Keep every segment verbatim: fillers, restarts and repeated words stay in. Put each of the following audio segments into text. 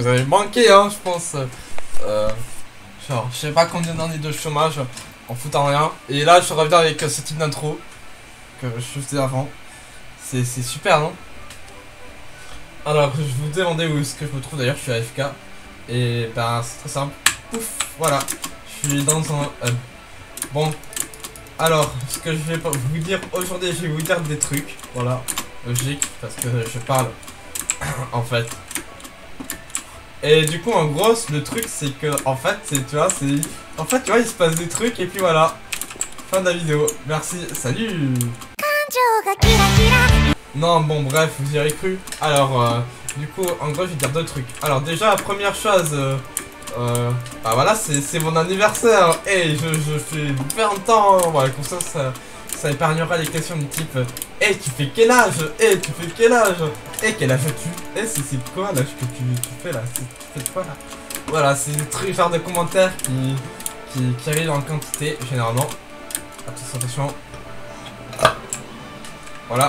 vous avez manqué, hein, je pense. Euh, genre, je sais pas combien d'années de chômage en foutant rien. Et là, je reviens avec ce type d'intro que je faisais avant. C'est super, non? Alors, je vous demandais où est-ce que je me trouve d'ailleurs, je suis à A F K. Et ben, c'est très simple. Ouf, voilà. Je suis dans un hub. Bon. Alors, ce que je vais vous dire aujourd'hui, je vais vous dire des trucs. Voilà. Logique, parce que je parle. En fait. Et du coup, en gros, le truc, c'est que, en fait, c'est, tu vois, c'est... En fait, tu vois, il se passe des trucs, et puis voilà. Fin de la vidéo. Merci, salut. Non, bon, bref, vous y avez cru. Alors, euh, du coup, en gros, je vais dire deux trucs. Alors, déjà, la première chose... Euh, euh, bah voilà, c'est mon anniversaire. Et je, je fais vingt ans. Voilà, comme ça, ça, ça épargnera les questions du type... Eh, tu fais quel âge? Eh, tu fais quel âge? Eh, quel âge as-tu? Eh, c'est quoi l'âge que tu, tu fais là? Tu fais quoi là? Voilà, c'est des trucs, genre de commentaires qui, qui, qui arrivent en quantité, généralement. Attention, attention. Voilà.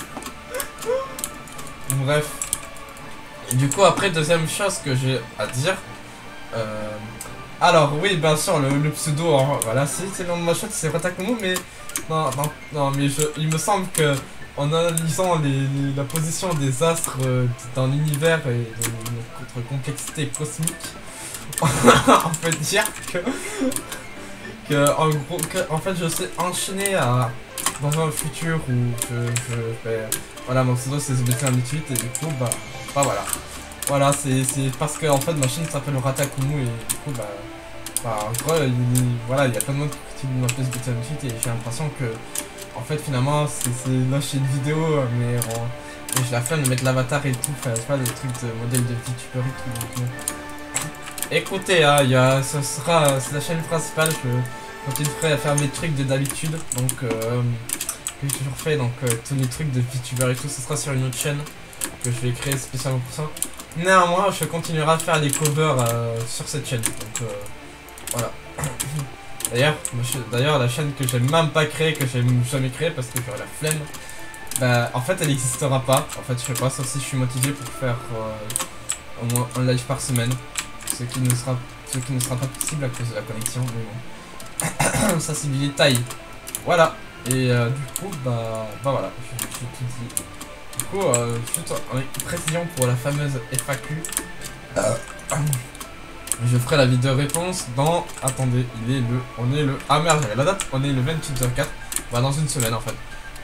Bref. Et du coup, après, deuxième chose que j'ai à dire. Euh, alors, oui, bien sûr, le, le pseudo, hein, voilà, si, c'est le nom de ma chaîne, c'est Ratakumu, mais. Non, non, non, mais je, il me semble que en analysant les, les, la position des astres euh, dans l'univers et de notre complexité cosmique, on peut dire que, que en gros, que, en fait, je sais enchaîner à dans un futur où je, je fais, voilà, mon pseudo c'est Z B C huit et du coup, bah, bah voilà, voilà, c'est parce que en fait ma chaîne s'appelle Ratakumu et du coup, bah. Bah, en gros, il, voilà, il y a plein de monde qui me l'appelle Z B C huit et j'ai l'impression que, en fait, finalement, c'est la chaîne vidéo, mais on, j'ai la flemme de mettre l'avatar et tout, enfin, c'est pas des trucs de modèle de VTuber et tout. Donc, euh. Écoutez, hein, y a, ce sera, c'est la chaîne principale, je continuerai à faire mes trucs de d'habitude, donc, euh, que j'ai toujours fait, donc, euh, tous les trucs de VTuber et tout, ce sera sur une autre chaîne que je vais créer spécialement pour ça. Néanmoins, je continuerai à faire des covers euh, sur cette chaîne, donc, euh, voilà. D'ailleurs, d'ailleurs la chaîne que j'ai même pas créée, que j'ai jamais créée parce que j'aurais la flemme, bah en fait elle n'existera pas. En fait je sais pas, sauf si je suis motivé pour faire euh, au moins un live par semaine. Ce qui ne sera ce qui ne sera pas possible à cause de la connexion, mais bon. Ça c'est du détail. Voilà. Et euh, du coup bah bah voilà, j'ai tout dit. Du coup euh, juste avec précision pour la fameuse F A Q. Euh, Je ferai la vidéo réponse dans... Attendez, il est le... On est le... Ah merde, j'avais la date. On est le vingt-huit zéro quatre. Bah dans une semaine en fait.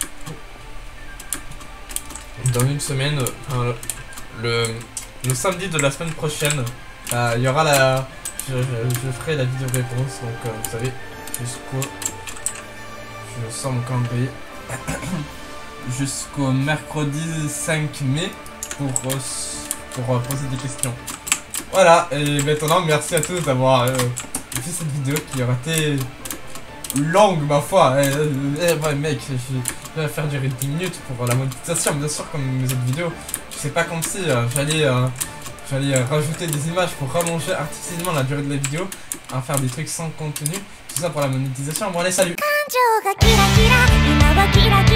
Dans une semaine... Enfin, le... Le samedi de la semaine prochaine, euh, il y aura la... Je, je, je ferai la vidéo réponse. Donc euh, vous savez, jusqu'au... Je sors mon calendrier. Jusqu'au mercredi cinq mai pour, euh, pour euh, poser des questions. Voilà, et maintenant merci à tous d'avoir euh, vu cette vidéo qui aura été longue ma foi. Et, et, ouais, mec, je, je vais faire durer dix minutes pour la monétisation, bien sûr, comme mes autres vidéos. Je sais pas comme si euh, j'allais euh, j'allais euh, rajouter des images pour rallonger artificiellement la durée de la vidéo, à faire des trucs sans contenu, tout ça pour la monétisation. Bon allez, salut.